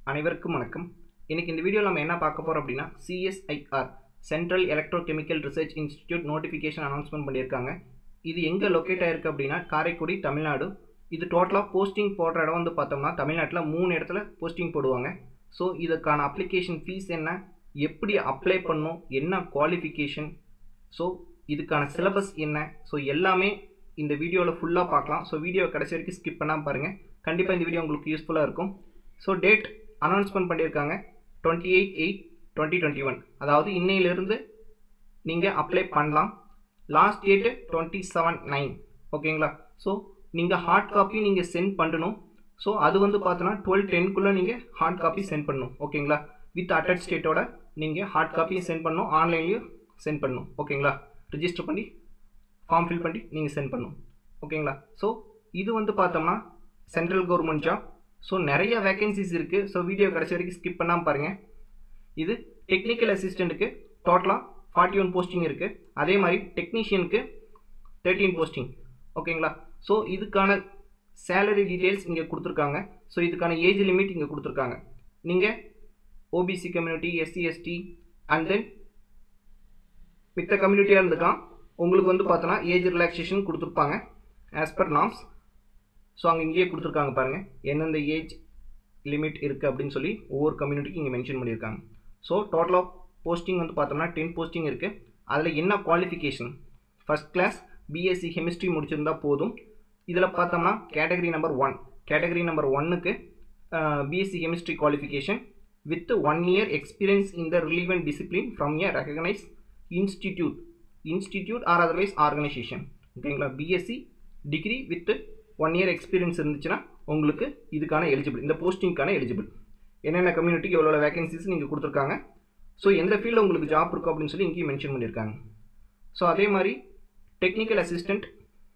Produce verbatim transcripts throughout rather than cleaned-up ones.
அனைவருக்கும் வணக்கம். இன்னைக்கு இந்த வீடியோல நம்ம என்ன பார்க்க போறோம் அப்படினா C S I R Central Electrochemical Research Institute notification announcement பண்ணிருக்காங்க. இது எங்க லொகேட் ஆயிருக்கு அப்படினா காரைக்குடி, தமிழ்நாடு. இது டோட்டலா போஸ்டிங் போடுற இடம் வந்து பார்த்தோம்னா தமிழ்நாட்டுல மூணு இடத்துல போஸ்டிங் போடுவாங்க. சோ இதுக்கான அப்ளிகேஷன் ஃபீஸ் என்ன, எப்படி அப்ளை பண்ணனும், என்ன குவாலிஃபிகேஷன், சோ இதுக்கான சிலபஸ் என்ன, சோ எல்லாமே இந்த வீடியோல ஃபுல்லா பார்க்கலாம். சோ வீடியோ கடைசி வரைக்கும் ஸ்கிப் பண்ணாம பாருங்க. கண்டிப்பா இந்த வீடியோ உங்களுக்கு யூஸ்ஃபுல்லா இருக்கும். சோ டேட் அனௌன்ஸ்மென்ட் பண்ணிருக்காங்க twenty-eight eight twenty twenty-one. அதாவது இன்னையில இருந்து நீங்க அப்ளை பண்ணலாம். Last date twenty-seven nine. ஓகேங்களா? சோ நீங்க ஹார்ட் காப்பி நீங்க சென்ட் பண்ணனும். சோ அது வந்து பார்த்தனா twelve ten குள்ள நீங்க ஹார்ட் காப்பி சென்ட் பண்ணனும். ஓகேங்களா? வித் அட்டஸ்டேட்டோட நீங்க ஹார்ட் காப்பி சென்ட் பண்ணனும். ஆன்லைன்லயும் சென்ட் பண்ணனும். ஓகேங்களா? ரெஜிஸ்டர் பண்ணி ஃபார்ம் ஃபில் பண்ணி நீங்க சென்ட் பண்ணனும். ஓகேங்களா? சோ இது வந்து பார்த்தோம்னா சென்ட்ரல் கவர்மெண்ட் ஜாப். சோ நிறைய வேகன்சிஸ் இருக்கு. சோ வீடியோ கடைசி வரைக்கும் ஸ்கிப் பண்ணாம பாருங்க. இது டெக்னிக்கல் அசிஸ்டன்ட்க்கு டோட்டலா forty-one போஸ்டிங் இருக்கு. அதே மாதிரி டெக்னீஷியனுக்கு thirteen போஸ்டிங். ஓகேங்களா? சோ இதுக்கான salary டீடைல்ஸ் இங்க கொடுத்திருக்காங்க. சோ இதுக்கான ஏஜ் லிமிட் இங்க கொடுத்திருக்காங்க. நீங்க O B C community, S C S T and then மித்த கம்யூனிட்டியா இருந்துக்கலாம். உங்களுக்கு வந்து பார்த்தனா ஏஜ் ரிலாக்சேஷன் கொடுத்திருப்பாங்க as per norms. சோ அங்க இங்கேயே கொடுத்திருக்காங்க பாருங்க. என்னென்ன ஏஜ் லிமிட் இருக்கு அப்படினு சொல்லி ஒவ்வொரு கம்யூனிட்டிக்கு இங்க மென்ஷன் பண்ணிருக்காங்க. சோ டோட்டல் ஆஃப் போஸ்டிங் வந்து பார்த்தோம்னா ten போஸ்டிங் இருக்கு. அதுல என்ன qualification? First class B S c chemistry முடிச்சிருந்தா போதும். இதுல பார்த்தோம்னா category number one. Category number one க்கு B S c chemistry qualification with one year experience in the relevant discipline from a recognized institute institute or otherwise organization. ஓகேங்களா? B S c degree with one year experience இருந்துச்சுனா உங்களுக்கு இதுக்கான eligible, இந்த போஸ்டிங்கான eligible. என்னென்ன கம்யூனிட்டிக்கு எவ்வளவு vacancies நீங்க கொடுத்திருக்காங்க. சோ எந்த ஃபீல்ட்ல உங்களுக்கு ஜாப் இருக்கும் அப்படினு சொல்லி இங்க மென்ஷன் பண்ணிருக்காங்க. சோ அதே மாதிரி டெக்னிக்கல் அசிஸ்டன்ட்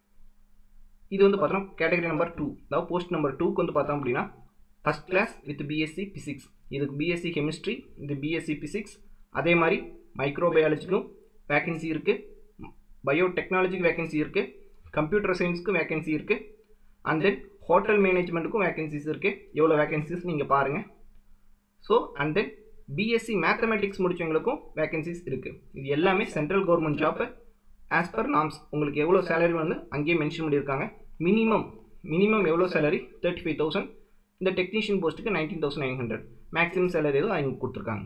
இது வந்து பார்த்தோம் கேட்டகரி நம்பர் two. அதாவது போஸ்ட் நம்பர் two க்கு வந்து பார்த்தோம் அப்படினா first class with B S c physics. இதுக்கு B S c கெமிஸ்ட்ரி, இது B S c physics. அதே மாதிரி மைக்ரோபயாலஜிக்கும் வேகன்சி இருக்கு. பயோ டெக்னாலஜிக்கு வேகன்சி இருக்கு. கம்ப்யூட்டர் சயின்ஸ்க்கு வேகன்சி இருக்கு. and then ஹோட்டல் மேனேஜ்மென்ட்க்கும் வேகன்சிஸ் இருக்கு. எவ்வளவு வேகன்சிஸ் நீங்க பாருங்க. So and then B S c mathematics முடிச்சவங்களுக்கும் வேகன்சிஸ் இருக்கு. இது எல்லாமே central government job as per norms. உங்களுக்கு எவ்வளவு salary வந்து அங்கேயே மென்ஷன் பண்ணிருக்காங்க. மினிமம் மினிமம் எவ்வளவு salary thirty-five thousand. இந்த டெக்னீஷியன் போஸ்ட்க்கு nineteen thousand nine hundred. Maximum salary ஏதோ அங்க கொடுத்திருக்காங்க.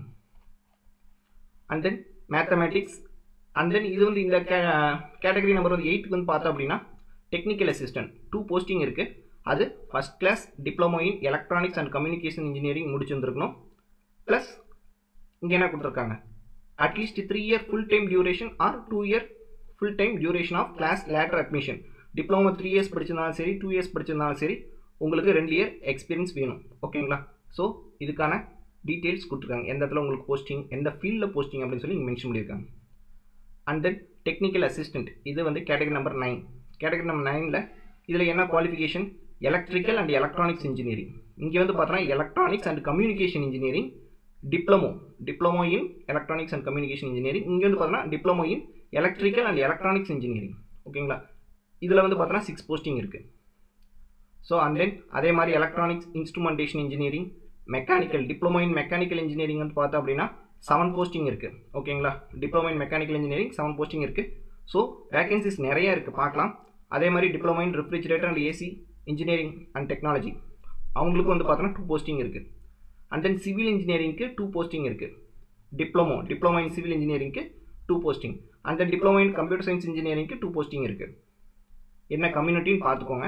and then mathematics and then இது வந்து இந்த கேட்டகரி நம்பர் eight க்கு வந்து பார்த்தா அப்படினா டெக்னிக்கல் அசிஸ்டன்ட் two போஸ்டிங் இருக்கு. அது first class diploma in electronics and communication engineering முடிச்சிருந்திருக்கணும். பிளஸ் இங்க என்ன கொடுத்திருக்காங்க, at least three year full time duration or two year full time duration of class later admission. Diploma three years படிச்சிருந்தாலும் சரி, two years படிச்சிருந்தாலும் சரி, உங்களுக்கு ரெண்டு இயர் எக்ஸ்பீரியன்ஸ் வேணும். ஓகேங்களா? சோ இதுக்கான டீடைல்ஸ் கொடுத்திருக்காங்க. எந்த இடத்துல உங்களுக்கு போஸ்டிங், எந்த ஃபீல்ட்ல போஸ்டிங் அப்படினு சொல்லி இங்க மென்ஷன் பண்ணிருக்காங்க. and then டெக்னிக்கல் அசிஸ்டன்ட் இது வந்து category number nine. Category number nine ல இதுல என்ன qualification? Electrical and electronics engineering. இங்க வந்து பார்த்தா electronics and communication engineering diploma diploma in electronics and communication engineering. இங்க வந்து பார்த்தா diploma in electrical and electronics engineering. ஓகேங்களா? இதுல வந்து பார்த்தா six போஸ்டிங் இருக்கு. சோ and then அதே மாதிரி electronics instrumentation engineering, mechanical diploma in mechanical engineering வந்து பார்த்தா அப்படினா seven போஸ்டிங் இருக்கு. ஓகேங்களா? Diploma in mechanical engineering seven posting இருக்கு. சோ வேகன்சிஸ் நிறைய இருக்கு, பார்க்கலாம். அதே மாதிரி diploma in refrigerator and AC engineering and technology அவங்களுக்கு வந்து பார்த்தா two போஸ்டிங் இருக்கு. and then சிவில் இன்ஜினியரிங்க்கு two போஸ்டிங் இருக்கு. டிப்ளமோ டிப்ளமோ இன் சிவில் இன்ஜினியரிங்க்கு two posting. and then diploma in computer science இன்ஜினியரிங்க்கு two போஸ்டிங் இருக்கு. என்ன கம்யூனிட்டின்னு பார்த்துக்கோங்க.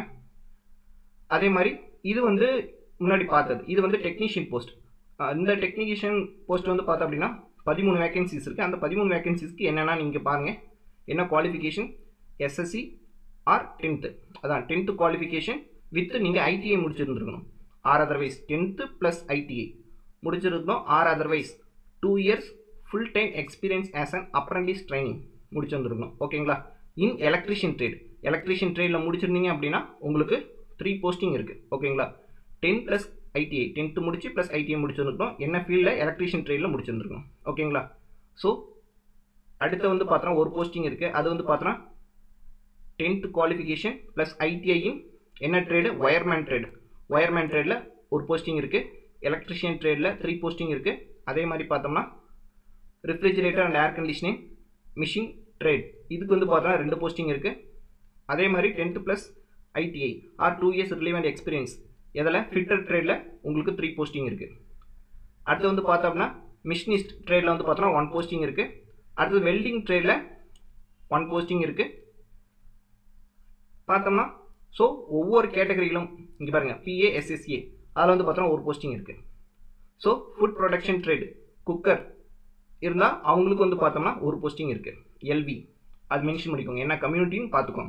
அதே மாதிரி இது வந்து முன்னாடி பார்த்தது, இது வந்து டெக்னீஷியன் போஸ்ட். இந்த டெக்னீஷியன் போஸ்ட் வந்து பார்த்தா அப்படின்னா பதிமூணு வேகன்சிஸ் இருக்கு. அந்த பதிமூணு வேகன்சிஸ்க்கு என்னன்னா நீங்க பாருங்க, என்ன qualification? S S C or tenth. அதான் tenth குவாலிஃபிகேஷன் வித் நீங்க I T I முடிச்சிருந்திருக்கணும். Or otherwise tenth plus I T I முடிச்சிருந்தோம். Or otherwise two years full time experience as an apprentice training முடிச்சிருந்திருக்கணும். ஓகேங்களா? இன் எலக்ட்ரிஷியன் ட்ரேட் எலக்ட்ரிஷியன் ட்ரேட்ல முடிச்சிருந்தீங்க அப்படின்னா உங்களுக்கு three போஸ்டிங் இருக்கு. ஓகேங்களா? ten plus I T I tenth முடிச்சு plus I T I முடிச்சிருந்தோம். என்ன ஃபீல்ட்ல? எலக்ட்ரிஷியன் ட்ரேட்ல முடிச்சிருந்திருக்கணும். ஓகேங்களா? சோ அடுத்து வந்து பார்த்தா ஒரு போஸ்டிங் இருக்கு. அது வந்து பார்த்தா tenth qualification plus I T I in என்ன ட்ரேட்? Wireman trade. வயர்மேன் ட்ரேட்ல ஒரு போஸ்டிங் இருக்கு. எலக்ட்ரிஷியன் ட்ரேடில் த்ரீ போஸ்டிங் இருக்குது. அதே மாதிரி பார்த்தோம்னா refrigerator and air conditioning machine trade இதுக்கு வந்து பார்த்தோம்னா ரெண்டு போஸ்டிங் இருக்குது. அதே மாதிரி tenth plus ITI or two years relevant experience இதில் ஃபிட்டர் ட்ரேடில் உங்களுக்கு த்ரீ போஸ்டிங் இருக்குது. அடுத்து வந்து பார்த்தோம்னா மிஷினிஸ்ட் ட்ரேடில் வந்து பார்த்தோம்னா ஒன் போஸ்டிங் இருக்குது. அடுத்து வெல்டிங் ட்ரேடில் ஒன் போஸ்டிங் இருக்குது பார்த்தோம்னா. ஸோ ஒவ்வொரு கேட்டகரியிலும் இங்கே பாருங்கள் பிஏஎஸ்எஸ்ஏ அதில் வந்து பார்த்தோம்னா ஒரு போஸ்டிங் இருக்குது. So food production trade cooker இருந்தால் அவங்களுக்கு வந்து பார்த்தோம்னா ஒரு போஸ்டிங் இருக்குது. எல்வி அது மென்ஷன் பண்ணிக்கோங்க, என்ன கம்யூனிட்டின்னு பார்த்துக்கோங்க.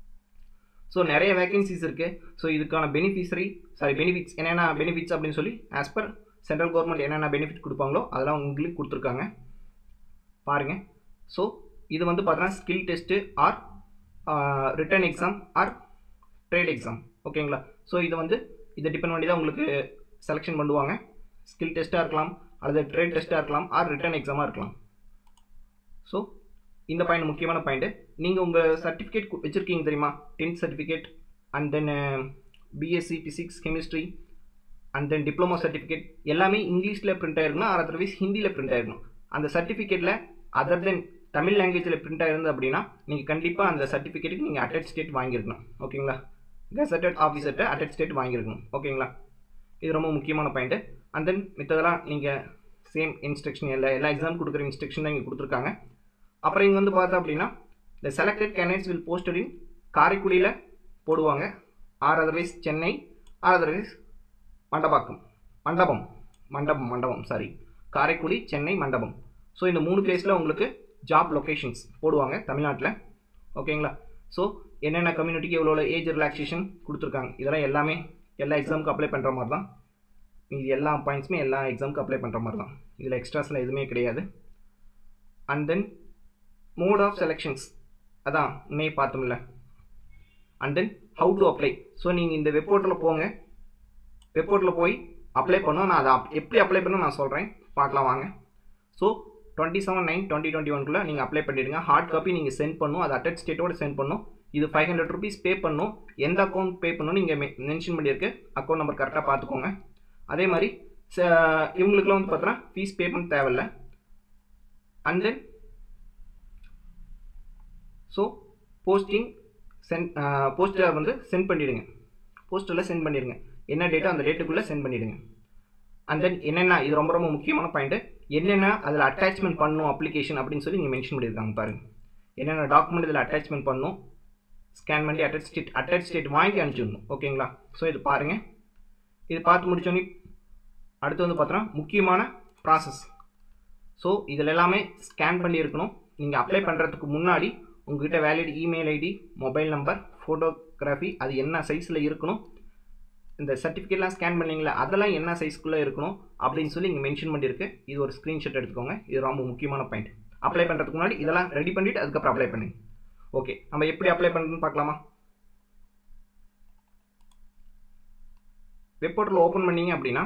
ஸோ நிறைய வேகன்சிஸ் இருக்குது. ஸோ இதுக்கான பெனிஃபிஷரி சாரி பெனிஃபிட்ஸ் என்னென்ன பெனிஃபிட்ஸ் அப்படின்னு சொல்லி ஆஸ் பர் சென்ட்ரல் கவர்மெண்ட் என்னென்ன பெனிஃபிட் கொடுப்பாங்களோ அதெல்லாம் உங்களுக்கு கொடுத்துருக்காங்க பாருங்கள். ஸோ இது வந்து பார்த்தோன்னா skill test or written exam or trade exam ஓகேங்களா. ஸோ இதை வந்து இதை டிபெண்ட் பண்ணி தான் உங்களுக்கு செலெக்ஷன் பண்ணுவாங்க. ஸ்கில் டெஸ்ட்டாக இருக்கலாம் அல்லது ட்ரேட் டெஸ்ட்டாக இருக்கலாம் ஆர் ரிட்டன் எக்ஸாமாக இருக்கலாம். ஸோ இந்த பாயிண்ட் முக்கியமான பாயிண்ட்டு. நீங்கள் உங்கள் சர்டிஃபிகேட் வச்சுருக்கீங்க தெரியுமா, tenth certificate and then BSc physics chemistry and then diploma certificate எல்லாமே இங்கிலீஷில் பிரிண்ட் ஆகிருக்கணும் ஆர் அதர்வைஸ் ஹிந்தியில் பிரிண்ட் ஆகிருக்கணும். அந்த சர்டிஃபிகேட்டில் அதர் தென் தமிழ் லாங்குவேஜில் பிரிண்ட் ஆகிருந்து அப்படின்னா நீங்கள் கண்டிப்பாக அந்த சர்டிஃபிகேட்டுக்கு நீங்கள் அட்டஸ்ட் ஸ்டேட் வாங்கியிருக்கணும் ஓகேங்களா. கெசட்டட் ஆஃபீஸர்கிட்ட அட்டஸ்ட் ஸ்டேட் வாங்கியிருக்கணும் ஓகேங்களா. இது ரொம்ப முக்கியமான பாயிண்ட்டு. அண்ட் தென் மித்ததெல்லாம் நீங்கள் சேம் இன்ஸ்ட்ரக்ஷன் எல்லா எல்லா எக்ஸாம் கொடுக்குற இன்ஸ்ட்ரக்ஷன் தான் இங்கே கொடுத்துருக்காங்க. அப்புறம் இங்கே வந்து பார்த்தா அப்படின்னா இந்த selected candidates will posted in காரைக்குடியில் போடுவாங்க or otherwise Chennai or otherwise Mandapakkam Mandapam Mandapam மண்டபம் சாரி காரைக்குடி சென்னை மண்டபம். ஸோ இந்த மூணு பிளேஸில் உங்களுக்கு ஜாப் லொக்கேஷன்ஸ் போடுவாங்க தமிழ்நாட்டில் ஓகேங்களா. ஸோ என்னென்ன கம்யூனிட்டிக்கு எவ்வளோ ஏஜ் ரிலாக்ஸேஷன் கொடுத்துருக்காங்க இதெல்லாம் எல்லாமே எல்லா எக்ஸாமுக்கு அப்ளை பண்ணுற மாதிரி தான். இது எல்லா பாயிண்ட்ஸுமே எல்லா எக்ஸாமுக்கு அப்ளை பண்ணுற மாதிரி தான். இதில் எக்ஸ்ட்ராஸ்லாம் எதுவுமே கிடையாது. And then mode of selections அதான் இன்னே பார்த்தோம்ல. And then how to apply. So நீங்கள் இந்த வெப் போர்ட்டலில் போங்க, வெப் போர்ட்டலில் போய் அப்ளை பண்ணோம். நான் அதை எப்படி அப்ளை பண்ணணும் நான் சொல்கிறேன் பார்க்கலாம் வாங்க. So twenty seven nine twenty twenty ஒன்குள்ளே நீங்கள் அப்ளை பண்ணிவிடுங்க. ஹார்ட் காப்பி நீங்கள் சென்ட் பண்ணணும், அது அட்டச் ஸ்டேட்டோடு சென்ட் பண்ணணும். இது ஃபைவ் ஹண்ட்ரட் ருபீஸ் பே பண்ணணும். எந்த அக்கௌண்ட் பே பண்ணணும் நீங்கள் மென்ஷன் பண்ணியிருக்கு, அக்கௌண்ட் நம்பர் கரெக்டாக பார்த்துக்கோங்க. அதே மாதிரி இவங்களுக்குலாம் வந்து பார்த்தோன்னா ஃபீஸ் பே பண்ண தேவையில்லை. And then so posting sent poster வந்து சென்ட் பண்ணிவிடுங்க, போஸ்டரில் சென்ட் பண்ணிடுங்க. என்ன டேட்டோ அந்த டேட்டுக்குள்ளே சென்ட் பண்ணிவிடுங்க. அண்ட் தென் என்னென்ன இது ரொம்ப ரொம்ப முக்கியமான பாயிண்ட்டு, என்னென்ன அதில் அட்டாச்மெண்ட் பண்ணணும் அப்ளிகேஷன் அப்படின்னு சொல்லி நீங்கள் மென்ஷன் பண்ணியிருக்காங்க பாருங்கள். என்னென்ன டாக்குமெண்ட் இதில் அட்டாச்மெண்ட் பண்ணணும், ஸ்கேன் பண்ணி அட்டாச் ஸ்டேட் அட்டாச் ஸ்டேட் வாங்கி அனுப்பிச்சிடணும் ஓகேங்களா. ஸோ இது பாருங்கள். இது பார்த்து முடிச்சோன்னே அடுத்து வந்து பார்த்தோன்னா முக்கியமான ப்ராசஸ். ஸோ இதில் எல்லாமே ஸ்கேன் பண்ணி இருக்கணும். நீங்கள் அப்ளை பண்ணுறதுக்கு முன்னாடி உங்கள்கிட்ட valid email ID, mobile number, photography அது என்ன சைஸில் இருக்கணும், இந்த சர்டிஃபிகேட்லாம் ஸ்கேன் பண்ணிங்களா அதெல்லாம் என்ன சைஸ்க்குள்ளே இருக்கணும் அப்படின்னு சொல்லி இங்கே மென்ஷன் பண்ணியிருக்கு. இது ஒரு ஸ்க்ரீன்ஷாட் எடுத்துக்கோங்க. இது ரொம்ப முக்கியமான பாயிண்ட். அப்ளை பண்ணுறதுக்கு முன்னாடி இதெல்லாம் ரெடி பண்ணிவிட்டு அதுக்கப்புறம் அப்ளை பண்ணுங்க. ஓகே, நம்ம எப்படி அப்ளை பண்ணுறதுன்னு பார்க்கலாமா. வெப் போர்ட்டல் ஓப்பன் பண்ணீங்க அப்படின்னா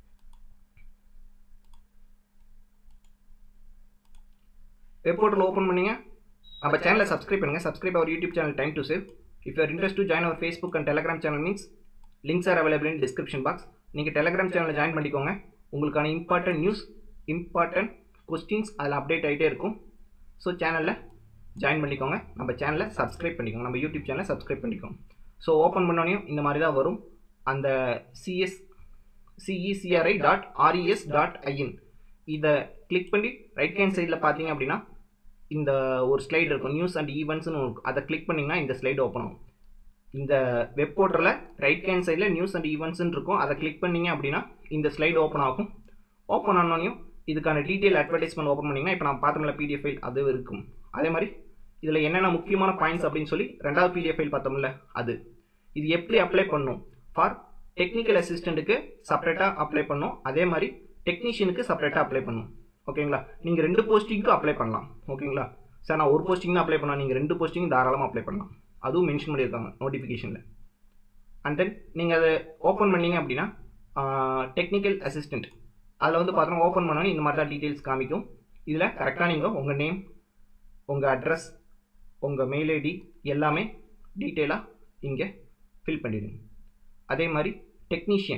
வெப் போர்ட்டல் ஓப்பன் பண்ணீங்க நம்ம சேனலை சப்ஸ்கிரைப் பண்ணுங்கள். Subscribe our YouTube channel time to save. If you are interest to join our Facebook and Telegram channel means links are available in description box. நீங்கள் Telegram சேனலில் join பண்ணிக்கோங்க. உங்களுக்கான important news, important questions அதில் update ஆகிட்டே இருக்கும். So சேனலில் join பண்ணிக்கோங்க. நம்ம சேனலை சப்ஸ்கிரைப் பண்ணிக்கோங்க, நம்ம யூடியூப் சேனலை சப்ஸ்கிரைப் பண்ணிக்கோங்க. ஸோ ஓப்பன் பண்ணோனையும் இந்த மாதிரி தான் வரும். அந்த CS CECRI dot RES dot IN இதை கிளிக் பண்ணி ரைட் ஹேண்ட் சைடில் பார்த்தீங்க அப்படின்னா இந்த ஒரு ஸ்லைடு இருக்கும், நியூஸ் அண்ட் ஈவெண்ட்ஸ்னு இருக்கும். அதை கிளிக் பண்ணிங்கன்னா இந்த ஸ்லைடு ஓப்பன் ஆகும். இந்த வெப் போர்ட்டலில் ரைட் ஹேண்ட் சைடில் நியூஸ் அண்ட் ஈவெண்ட்ஸ்னு இருக்கும். அதை கிளிக் பண்ணிங்க அப்படின்னா இந்த ஸ்லைடு ஓப்பன் ஆகும். ஓப்பன் ஆனோனையும் இதுக்கான டீட்டெயில் அட்வர்டைஸ்மெண்ட் ஓப்பன் பண்ணிங்கன்னா இப்போ நான் பார்த்தோம்ல பிடிஎஃப் ஃபைல் அது இருக்கும். அதே மாதிரி இதில் என்னென்ன முக்கியமான பாயிண்ட்ஸ் அப்படின்னு சொல்லி ரெண்டாவது பிடிஎஃப் ஃபைல் பார்த்தோம்ல அது. இது எப்படி அப்ளை பண்ணணும் ஃபார் டெக்னிக்கல் அசிஸ்டண்ட்டுக்கு செப்பரேட்டாக அப்ளை பண்ணணும், அதே மாதிரி டெக்னீஷியனுக்கு செப்பரேட்டாக அப்ளை பண்ணணும் ஓகேங்களா. நீங்கள் ரெண்டு போஸ்டிங்க்கும் அப்ளை பண்ணலாம் ஓகேங்களா. சார் நான் ஒரு போஸ்டிங் தான் அப்ளை பண்ணலாம், நீங்கள் ரெண்டு போஸ்டிங் தாராளமாக அப்ளை பண்ணலாம், அதுவும் மென்ஷன் பண்ணியிருக்காங்க நோட்டிஃபிகேஷனில். அண்ட் தென் நீங்கள் அதை ஓப்பன் பண்ணீங்க அப்படின்னா டெக்னிக்கல் அசிஸ்டண்ட் அதில் வந்து பார்த்தோன்னா ஓப்பன் பண்ணோன்னே இந்த மாதிரி தான் டீட்டெயில்ஸ் காமிக்கும். இதில் கரெக்டாக நீங்கள் உங்கள் நேம், உங்கள் அட்ரஸ், உங்கள் மெயில் ஐடி எல்லாமே டீட்டெயிலாக இங்கே ஃபில் பண்ணிடுங்க. அதே மாதிரி டெக்னீஷியன்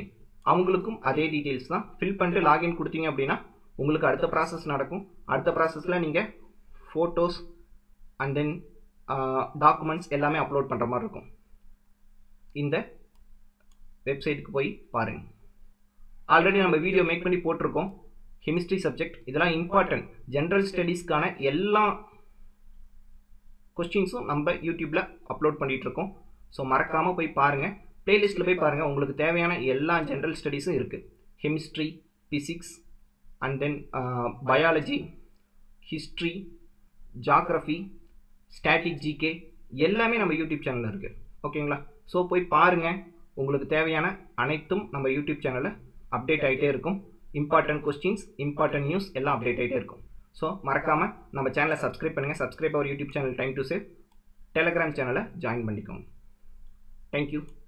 அவங்களுக்கும் அதே டீட்டெயில்ஸ் தான். ஃபில் பண்ணிட்டு லாகின் கொடுத்தீங்க அப்படின்னா உங்களுக்கு அடுத்த ப்ராசஸ் நடக்கும். அடுத்த ப்ராசஸில் நீங்கள் ஃபோட்டோஸ் அண்ட் தென் டாக்குமெண்ட்ஸ் எல்லாமே அப்லோட் பண்ணுற மாதிரி இருக்கும். இந்த வெப்சைட்டுக்கு போய் பாருங்கள். ஆல்ரெடி நம்ம வீடியோ மேக் பண்ணி போட்டிருக்கோம். கெமிஸ்ட்ரி சப்ஜெக்ட் இதெல்லாம் இம்பார்ட்டன்ட். ஜென்ரல் ஸ்டடீஸ்க்கான எல்லா கொஸ்டின்ஸும் நம்ம யூடியூப்பில் அப்லோட் பண்ணிகிட்ருக்கோம். ஸோ மறக்காமல் போய் பாருங்கள். ப்ளேலிஸ்ட்டில் போய் பாருங்கள். உங்களுக்கு தேவையான எல்லா ஜென்ரல் ஸ்டடீஸும் இருக்குது. Chemistry, physics and then biology, history, geography, static, GK எல்லாமே நம்ம யூடியூப் சேனலில் இருக்குது. ஓகேங்களா? ஸோ போய் பாருங்கள். உங்களுக்கு தேவையான அனைத்தும் நம்ம யூடியூப் சேனலில் அப்டேட் ஆகிட்டே இருக்கும். இம்பார்ட்டன்ட் கொஸ்டின்ஸ், இம்பார்ட்டன்ட் நியூஸ் எல்லாம் அப்டேட் ஆகிட்டே இருக்கும். ஸோ மறக்காமல் நம்ம சேனலை சப்ஸ்கிரைப் பண்ணுங்கள். Subscribe our YouTube channel time to save. Telegram சேனலை ஜாயின் பண்ணிக்கோங்க. தேங்க்யூ.